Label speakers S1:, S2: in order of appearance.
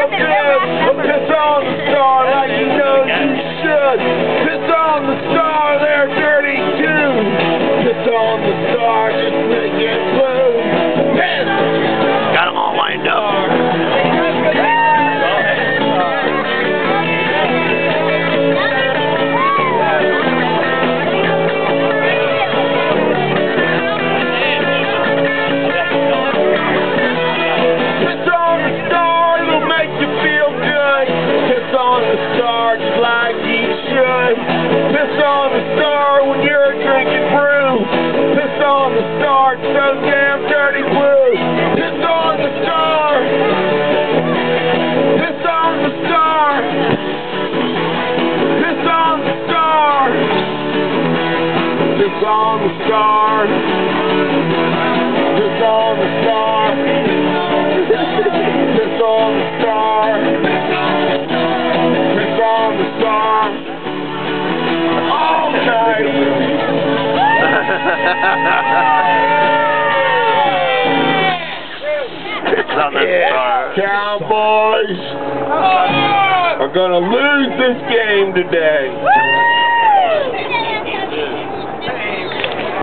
S1: Piss on the star like you know you should. Piss on the star, they're dirty too. Piss on the star, just make it blue. Piss!
S2: Got them all lined up.
S1: Just like you should. Piss on the star when you're drinking brew. Piss on the star, it's so damn dirty blue. Piss on the star. Piss on the star. Piss on the star. Piss on the star. Piss on the star. Piss on the star. All night.
S2: It's on the star.
S1: Cowboys are gonna lose this game today.